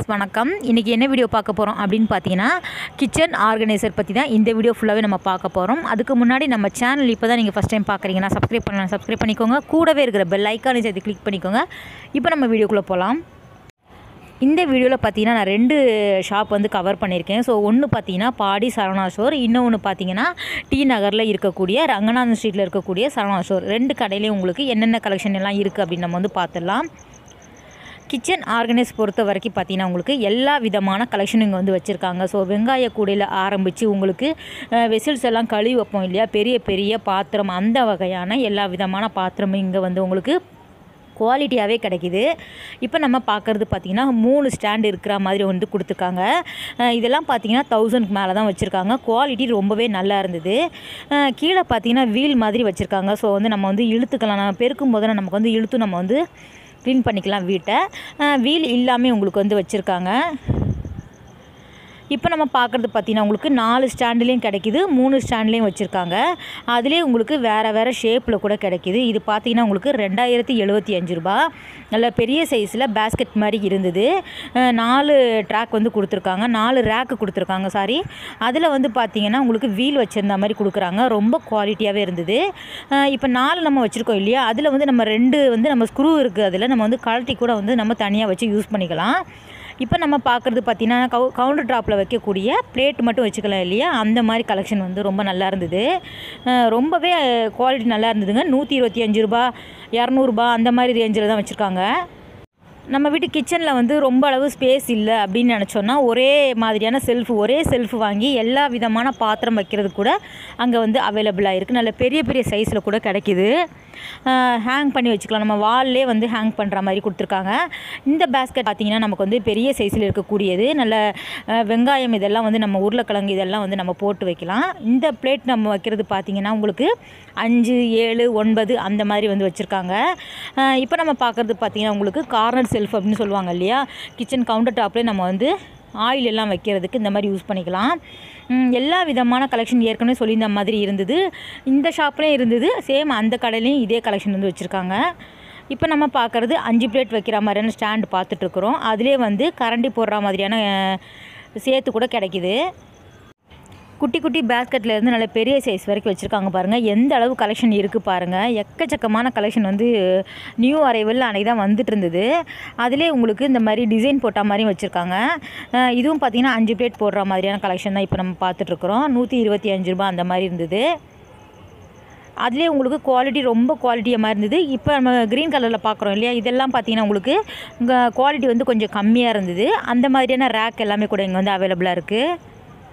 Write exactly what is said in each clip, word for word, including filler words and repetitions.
Friends வணக்கம். இன்றைக்கி என்ன வீடியோ பார்க்க போகிறோம் அப்படின்னு பார்த்தீங்கன்னா கிச்சன் ஆர்கனைசர் பற்றி தான் இந்த வீடியோ ஃபுல்லாகவே நம்ம பார்க்க போகிறோம். அதுக்கு முன்னாடி நம்ம சேனல் இப்போ தான் நீங்கள் ஃபஸ்ட் டைம் பார்க்குறீங்கன்னா சப்ஸ்கிரைப் பண்ணலாம், சப்ஸ்கிரைப் பண்ணிக்கோங்க. கூடவே இருக்கிற பெல் ஐக்கானை சேர்த்து கிளிக் பண்ணிக்கோங்க. இப்போ நம்ம வீடியோக்குள்ளே போகலாம். இந்த வீடியோவில் பார்த்தீங்கன்னா நான் ரெண்டு ஷாப் வந்து கவர் பண்ணியிருக்கேன். ஸோ ஒன்று பார்த்தீங்கன்னா பாடி சரவணா ஸ்டோர், இன்னொன்று பார்த்தீங்கன்னா டி நகரில் இருக்கக்கூடிய ரங்கநாதன் ஸ்ட்ரீட்டில் இருக்கக்கூடிய சரவணா ஸ்டோர். ரெண்டு கடையிலையும் உங்களுக்கு என்னென்ன கலெக்ஷன் எல்லாம் இருக்குது அப்படின்னு நம்ம வந்து பார்த்துடலாம். கிச்சன் ஆர்கனைஸ் பொறுத்த வரைக்கும் பார்த்தீங்கன்னா உங்களுக்கு எல்லா விதமான கலெக்ஷனும் இங்கே வந்து வச்சுருக்காங்க. ஸோ வெங்காய கூடையில் ஆரம்பித்து உங்களுக்கு வெசில்ஸ் எல்லாம் கழுவி வைப்போம் இல்லையா, பெரிய பெரிய பாத்திரம், அந்த வகையான எல்லா விதமான பாத்திரமும் இங்கே வந்து உங்களுக்கு குவாலிட்டியாகவே கிடைக்கிது. இப்போ நம்ம பார்க்குறது பார்த்திங்கன்னா மூணு ஸ்டாண்டு இருக்கிற மாதிரி வந்து கொடுத்துருக்காங்க. இதெல்லாம் பார்த்திங்கன்னா தௌசண்ட்க்கு மேலே தான் வச்சுருக்காங்க. குவாலிட்டி ரொம்பவே நல்லா இருந்தது. கீழே பார்த்திங்கன்னா வீல் மாதிரி வச்சுருக்காங்க. ஸோ வந்து நம்ம வந்து இழுத்துக்கலாம், நம்ம பெருக்கும் போது நமக்கு வந்து இழுத்து நம்ம வந்து க்ளீன் பண்ணிக்கலாம் வீட்டை. வீல் இல்லாமல் உங்களுக்கு வந்து வச்சுருக்காங்க. இப்போ நம்ம பார்க்குறது பார்த்திங்கன்னா உங்களுக்கு நாலு ஸ்டாண்டுலேயும் கிடைக்கிது, மூணு ஸ்டாண்ட்லேயும் வச்சுருக்காங்க. அதுலேயே உங்களுக்கு வேறு வேறு ஷேப்பில் கூட கிடைக்கிது. இது பார்த்திங்கன்னா உங்களுக்கு ரெண்டாயிரத்தி எழுபத்தி அஞ்சு ரூபா. நல்ல பெரிய சைஸில் பேஸ்கெட் மாதிரி இருந்தது. நாலு ட்ராக் வந்து கொடுத்துருக்காங்க, நாலு ரேக்கு கொடுத்துருக்காங்க சாரி. அதில் வந்து பார்த்திங்கன்னா உங்களுக்கு வீல் வச்சுருந்த மாதிரி கொடுக்குறாங்க. ரொம்ப குவாலிட்டியாகவே இருந்தது. இப்போ நாலு நம்ம வச்சுருக்கோம் இல்லையா, அதில் வந்து நம்ம ரெண்டு வந்து நம்ம ஸ்க்ரூ இருக்குது, அதில் நம்ம வந்து கழட்டி கூட வந்து நம்ம தனியாக வச்சு யூஸ் பண்ணிக்கலாம். இப்போ நம்ம பார்க்குறது பார்த்திங்கன்னா கவு கவுண்டர் டாப்பில் வைக்கக்கூடிய பிளேட் மட்டும் வச்சுக்கலாம் இல்லையா, அந்த மாதிரி கலெக்ஷன் வந்து ரொம்ப நல்லா இருந்தது. ரொம்பவே குவாலிட்டி நல்லா இருந்ததுங்க. நூற்றி இருபத்தி அஞ்சு ரூபா, இரநூறுபா அந்த மாதிரி ரேஞ்சில் தான் வச்சுருக்காங்க. நம்ம வீட்டு கிச்சனில் வந்து ரொம்ப அளவு ஸ்பேஸ் இல்லை அப்படின்னு நினச்சோன்னா ஒரே மாதிரியான செல்ஃபு ஒரே செல்ஃபு வாங்கி எல்லா விதமான பாத்திரம் வைக்கிறது கூட அங்கே வந்து அவைலபிளாக இருக்குது. நல்ல பெரிய பெரிய சைஸில் கூட கிடைக்கிது. ஹேங் பண்ணி வச்சுக்கலாம், நம்ம வால்லே வந்து ஹேங் பண்ணுற மாதிரி கொடுத்துருக்காங்க. இந்த பேஸ்கெட் பார்த்திங்கன்னா நமக்கு வந்து பெரிய சைஸில் இருக்கக்கூடியது. நல்ல வெங்காயம் இதெல்லாம் வந்து நம்ம உருளைக்கிழங்கு இதெல்லாம் வந்து நம்ம போட்டு வைக்கலாம். இந்த பிளேட் நம்ம வைக்கிறது பார்த்திங்கன்னா உங்களுக்கு அஞ்சு ஏழு ஒன்பது அந்த மாதிரி வந்து வச்சுருக்காங்க. இப்போ நம்ம பார்க்குறது பார்த்திங்கன்னா உங்களுக்கு கார்னர் செல்ஃப் அப்படின்னு சொல்லுவாங்க இல்லையா, கிச்சன் கவுண்டர் டாப்லேயே நம்ம வந்து ஆயில் எல்லாம் வைக்கிறதுக்கு இந்த மாதிரி யூஸ் பண்ணிக்கலாம். எல்லா விதமான கலெக்ஷன் ஏற்கனவே சொல்லியிருந்த மாதிரி இருந்தது. இந்த ஷாப்லேயும் இருந்தது, சேம் அந்த கடையிலையும் இதே கலெக்ஷன் வந்து வச்சுருக்காங்க. இப்போ நம்ம பார்க்குறது அஞ்சு பிளேட் வைக்கிற மாதிரியான ஸ்டாண்டு பார்த்துட்ருக்குறோம். அதிலே வந்து கரண்டி போடுற மாதிரியான சேர்த்து கூட கிடைக்கிது. குட்டி குட்டி பேஸ்கெட்டில் இருந்து நல்ல பெரிய சைஸ் வரைக்கும் வச்சுருக்காங்க. பாருங்கள் எந்த அளவு கலெக்ஷன் இருக்குது பாருங்கள். எக்கச்சக்கமான கலெக்ஷன் வந்து நியூ அரைவல் அன்றைக்கி தான் வந்துட்டு இருந்தது. அதிலே உங்களுக்கு இந்த மாதிரி டிசைன் போட்ட மாதிரியும் வச்சுருக்காங்க. இதுவும் பார்த்திங்கன்னா அஞ்சு பிளேட் போடுற மாதிரியான கலெக்ஷன் தான் இப்போ நம்ம பார்த்துட்ருக்குறோம். நூற்றி இருபத்தி அஞ்சு ரூபா அந்த மாதிரி இருந்தது. அதிலே உங்களுக்கு குவாலிட்டி ரொம்ப குவாலிட்டியாக மாதிரி இருந்தது. இப்போ நம்ம க்ரீன் கலரில் பார்க்குறோம் இல்லையா, இதெல்லாம் பார்த்திங்கன்னா உங்களுக்கு இங்கே குவாலிட்டி வந்து கொஞ்சம் கம்மியாக இருந்தது. அந்த மாதிரியான ரேக் எல்லாமே கூட இங்கே வந்து அவைலபிளாக இருக்குது.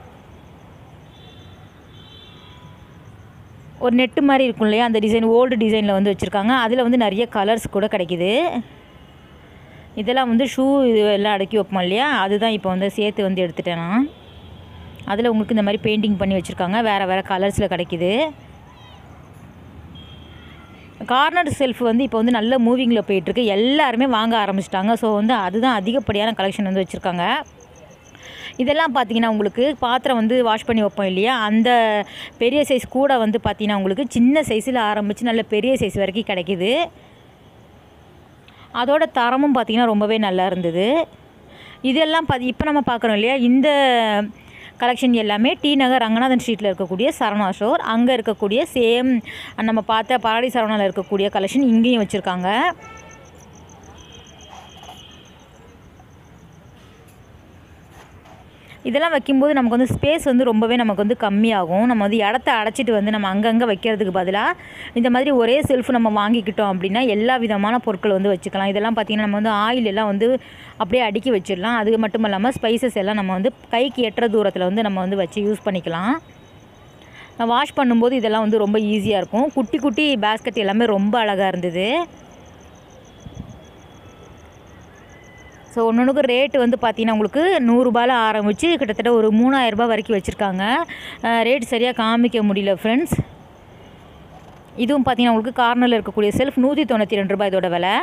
ஒரு நெட்டு மாதிரி இருக்கும் இல்லையா, அந்த டிசைன் ஓல்டு டிசைனில் வந்து வச்சுருக்காங்க. அதில் வந்து நிறைய கலர்ஸ் கூட கிடைக்கிது. இதெல்லாம் வந்து ஷூ இது எல்லாம் அடக்கி வைப்போம் இல்லையா, அதுதான் இப்போ வந்து சேர்த்து வந்து எடுத்துட்டேன் நான். அதில் உங்களுக்கு இந்த மாதிரி பெயிண்டிங் பண்ணி வச்சுருக்காங்க, வேறு வேறு கலர்ஸில் கிடைக்கிது. கார்னர் செல்ஃப் வந்து இப்போ வந்து நல்ல மூவிங்கில் போயிட்டுருக்கு, எல்லாருமே வாங்க ஆரம்பிச்சிட்டாங்க. ஸோ வந்து அதுதான் அதிகப்படியான கலெக்ஷன் வந்து வச்சுருக்காங்க. இதெல்லாம் பார்த்திங்கன்னா உங்களுக்கு பாத்திரம் வந்து வாஷ் பண்ணி வைப்போம் இல்லையா, அந்த பெரிய சைஸ் கூட வந்து பார்த்திங்கன்னா உங்களுக்கு சின்ன சைஸில் ஆரம்பித்து நல்ல பெரிய சைஸ் வரைக்கும் கிடைக்கிது. அதோட தரமும் பார்த்திங்கன்னா ரொம்பவே நல்லா இருந்தது. இதெல்லாம் பார்த்தி இப்போ நம்ம பார்க்குறோம் இல்லையா, இந்த கலெக்ஷன் எல்லாமே டி நகர் ரங்கநாதன் ஸ்ட்ரீட்டில் இருக்கக்கூடிய சரவணா ஸ்டோர். அங்கே இருக்கக்கூடிய சேம் நம்ம பார்த்த பாடி சரவணாவில் இருக்கக்கூடிய கலெக்ஷன் இங்கேயும் வச்சுருக்காங்க. இதெல்லாம் வைக்கும்போது நமக்கு வந்து ஸ்பேஸ் வந்து ரொம்பவே நமக்கு வந்து கம்மியாகும். நம்ம வந்து இடத்த அடைச்சிட்டு வந்து நம்ம அங்கங்கே வைக்கிறதுக்கு பதிலாக இந்த மாதிரி ஒரே செல்ஃப் நம்ம வாங்கிக்கிட்டோம் அப்படின்னா எல்லா விதமான பொருட்கள் வந்து வச்சுக்கலாம். இதெல்லாம் பார்த்திங்கன்னா நம்ம வந்து ஆயில் எல்லாம் வந்து அப்படியே அடுக்கி வச்சிடலாம். அது மட்டும் இல்லாமல் ஸ்பைசஸ் எல்லாம் நம்ம வந்து கைக்கு எட்டுற தூரத்தில் வந்து நம்ம வந்து வச்சு யூஸ் பண்ணிக்கலாம். வாஷ் பண்ணும்போது இதெல்லாம் வந்து ரொம்ப ஈஸியாக இருக்கும். குட்டி குட்டி பேஸ்கெட் எல்லாமே ரொம்ப அழகாக இருந்தது. ஸோ ஒன்று ஒன்றுக்கு ரேட்டு வந்து பார்த்திங்கன்னா உங்களுக்கு நூறுரூபாயில் ஆரம்பித்து கிட்டத்தட்ட ஒரு மூணாயிரரூபா வரைக்கும் வச்சுருக்காங்க. ரேட் சரியாக காமிக்க முடியல ஃப்ரெண்ட்ஸ். இதுவும் பார்த்திங்கன்னா உங்களுக்கு கார்னரில் இருக்கக்கூடிய செல்ஃப் நூற்றி தொண்ணூற்றி ரெண்டு ரூபாய் இதோட விலை.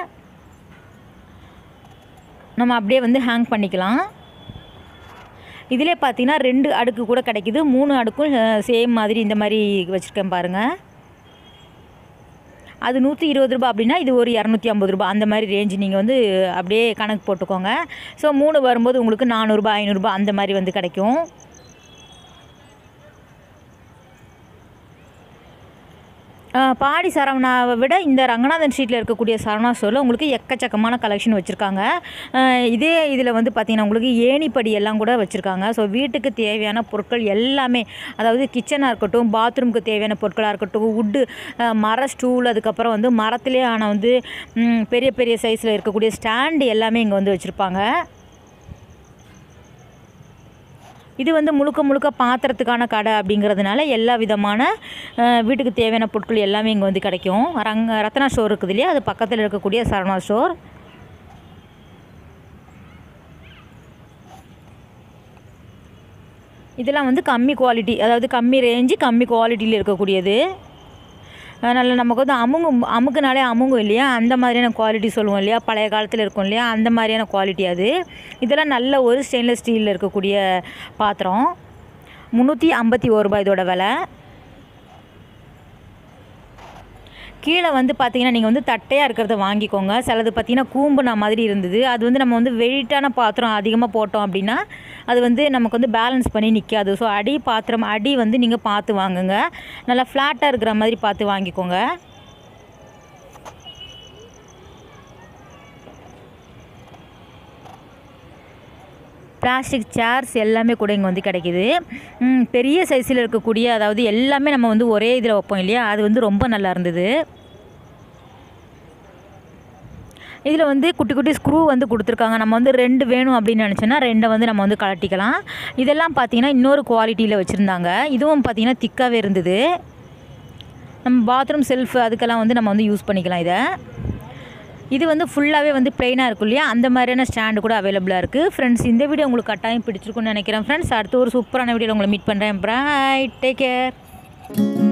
நம்ம அப்படியே வந்து ஹேங் பண்ணிக்கலாம். இதிலே பார்த்திங்கன்னா ரெண்டு அடுக்கு கூட கிடைக்கிது, மூணு அடுக்கும் சேம் மாதிரி இந்த மாதிரி வச்சுருக்கேன் பாருங்கள். அது நூற்றி இருபது ரூபா அப்படின்னா இது ஒரு இரநூத்தி ஐம்பது ரூபா அந்த மாதிரி ரேஞ்சு நீங்கள் வந்து அப்படியே கணக்கு போட்டுக்கோங்க. ஸோ மூணு வரும்போது உங்களுக்கு நானூறுரூபா ஐநூறுரூபா அந்த மாதிரி வந்து கிடைக்கும். பாடி சரவணாவை விட இந்த ரங்கநாதன் ஸ்ட்ரீட்டில் இருக்கக்கூடிய சரவணா ஸ்டோரில் உங்களுக்கு எக்கச்சக்கமான கலெக்ஷன் வச்சுருக்காங்க. இதே இதில் வந்து பார்த்திங்கன்னா உங்களுக்கு ஏணிப்படி எல்லாம் கூட வச்சுருக்காங்க. ஸோ வீட்டுக்கு தேவையான பொருட்கள் எல்லாமே, அதாவது கிச்சனாக இருக்கட்டும், பாத்ரூமுக்கு தேவையான பொருட்களாக இருக்கட்டும், உட்டு மர ஸ்டூல், அதுக்கப்புறம் வந்து மரத்திலே ஆன வந்து பெரிய பெரிய சைஸில் இருக்கக்கூடிய ஸ்டாண்டு எல்லாமே இங்கே வந்து வச்சுருப்பாங்க. இது வந்து முழுக்க முழுக்க பாத்திரத்துக்கான கடை அப்படிங்கிறதுனால எல்லா விதமான வீட்டுக்கு தேவையான பொருட்கள் எல்லாமே இங்கே வந்து கிடைக்கும். ரங்க ரத்னா ஸ்டோர் இருக்குது இல்லையா, அது பக்கத்தில் இருக்கக்கூடிய சரவணா ஸ்டோர். இதெல்லாம் வந்து கம்மி குவாலிட்டி, அதாவது கம்மி ரேஞ்சு கம்மி குவாலிட்டியில் இருக்கக்கூடியது. நல்ல நமக்கு வந்து அமுங்கு அமுக்குனாலே அமுங்கும் இல்லையா, அந்த மாதிரியான குவாலிட்டி சொல்லுவோம் இல்லையா, பழைய காலத்தில் இருக்கும் இல்லையா, அந்த மாதிரியான குவாலிட்டி அது. இதெல்லாம் நல்ல ஒரு ஸ்டெயின்லெஸ் ஸ்டீலில் இருக்கக்கூடிய பாத்திரம். முந்நூற்றி ஐம்பத்தி ஒரு ரூபாய் இதோட விலை. கீழே வந்து பார்த்திங்கன்னா நீங்கள் வந்து தட்டையாக இருக்கிறத வாங்கிக்கோங்க. சிலது பார்த்திங்கன்னா கூம்புனா மாதிரி இருந்தது. அது வந்து நம்ம வந்து வெயிட்டான பாத்திரம் அதிகமாக போட்டோம் அப்படின்னா அது வந்து நமக்கு வந்து பேலன்ஸ் பண்ணி நிற்காது. ஸோ அடி பாத்திரம் அடி வந்து நீங்கள் பார்த்து வாங்குங்க. நல்லா ஃப்ளாட்டாக இருக்கிற மாதிரி பார்த்து வாங்கிக்கோங்க. பிளாஸ்டிக் சேர்ஸ் எல்லாமே கூட இங்கே வந்து கிடைக்கிது. பெரிய சைஸில் இருக்கக்கூடிய, அதாவது எல்லாமே நம்ம வந்து ஒரே இதில் வைப்போம் இல்லையா, அது வந்து ரொம்ப நல்லா இருந்தது. இதில் வந்து குட்டி குட்டி ஸ்க்ரூ வந்து கொடுத்துருக்காங்க. நம்ம வந்து ரெண்டு வேணும் அப்படின்னு நினச்சோன்னா ரெண்டை வந்து நம்ம வந்து கலட்டிக்கலாம். இதெல்லாம் பார்த்திங்கன்னா இன்னொரு குவாலிட்டியில் வச்சுருந்தாங்க. இதுவும் பார்த்திங்கன்னா திக்காகவே இருந்தது. நம்ம பாத்ரூம் செல்ஃப் அதுக்கெல்லாம் வந்து நம்ம வந்து யூஸ் பண்ணிக்கலாம் இதை. இது வந்து ஃபுல்லாகவே வந்து ப்ளைனாக இருக்கும் இல்லையா, அந்த மாதிரியான ஸ்டாண்டு கூட அவைலபிளாக இருக்குது. ஃப்ரெண்ட்ஸ், இந்த வீடியோ உங்களுக்கு கட்டாயம் பிடிச்சிருக்குன்னு நினைக்கிறேன். ஃப்ரெண்ட்ஸ், அடுத்த ஒரு சூப்பரான வீடியோவில் உங்களை மீட் பண்ணுறேன். Bye, take care.